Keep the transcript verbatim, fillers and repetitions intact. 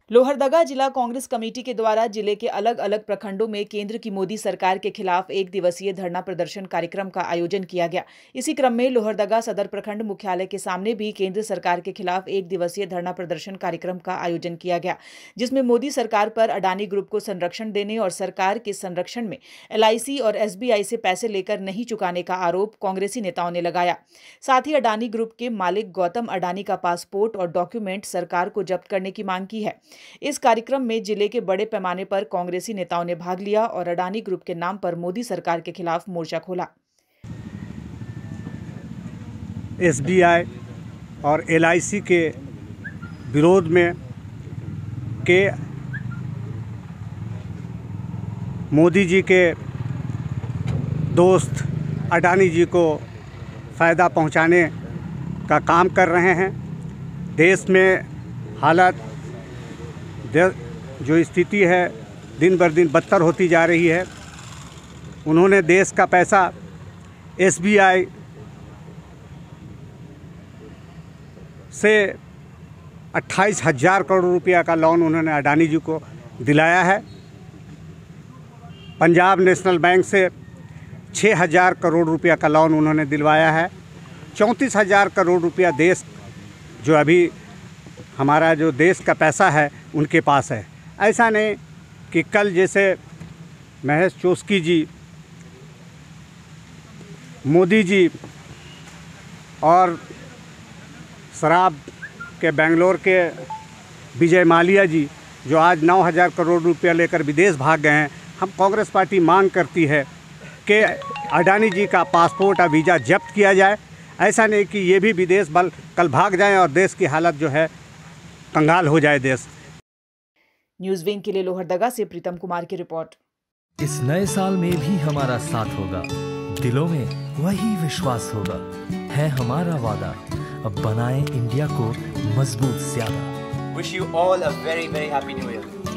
लोहरदगा जिला कांग्रेस कमेटी के द्वारा जिले के अलग अलग प्रखंडों में केंद्र की मोदी सरकार के खिलाफ एक दिवसीय धरना प्रदर्शन कार्यक्रम का आयोजन किया गया। इसी क्रम में लोहरदगा सदर प्रखंड मुख्यालय के सामने भी केंद्र सरकार के खिलाफ एक दिवसीय धरना प्रदर्शन कार्यक्रम का आयोजन किया गया, जिसमें मोदी सरकार पर अडानी ग्रुप को संरक्षण देने और सरकार के संरक्षण में एल आई सी और एस बी आई से पैसे लेकर नहीं चुकाने का आरोप कांग्रेसी नेताओं ने लगाया। साथ ही अडानी ग्रुप के मालिक गौतम अडानी का पासपोर्ट और डॉक्यूमेंट सरकार को जब्त करने की मांग की है। इस कार्यक्रम में जिले के बड़े पैमाने पर कांग्रेसी नेताओं ने भाग लिया और अडानी ग्रुप के नाम पर मोदी सरकार के खिलाफ मोर्चा खोला। एस बी आई और एल आई सी के विरोध में के मोदी जी के दोस्त अडानी जी को फ़ायदा पहुंचाने का काम कर रहे हैं। देश में हालत जो स्थिति है दिन बर दिन बदतर होती जा रही है। उन्होंने देश का पैसा एस बी आई से अट्ठाईस हज़ार करोड़ रुपया का लोन उन्होंने अडानी जी को दिलाया है। पंजाब नेशनल बैंक से छः हज़ार करोड़ रुपया का लोन उन्होंने दिलवाया है। चौंतीस हज़ार करोड़ रुपया देश जो अभी हमारा जो देश का पैसा है उनके पास है। ऐसा नहीं कि कल जैसे महेश चौस्की जी, मोदी जी और शराब के बेंगलोर के विजय माल्या जी जो आज नौ हज़ार करोड़ रुपया लेकर विदेश भाग गए हैं। हम कांग्रेस पार्टी मांग करती है कि अडानी जी का पासपोर्ट और वीज़ा जब्त किया जाए। ऐसा नहीं कि ये भी विदेश बल कल भाग जाएं और देश की हालत जो है कंगाल हो जाए देश। न्यूज़ विंग के लिए लोहरदगा से प्रीतम कुमार की रिपोर्ट। इस नए साल में भी हमारा साथ होगा, दिलों में वही विश्वास होगा, है हमारा वादा। अब बनाएं इंडिया को मजबूत ज़्यादा। Wish you all a very very happy new year.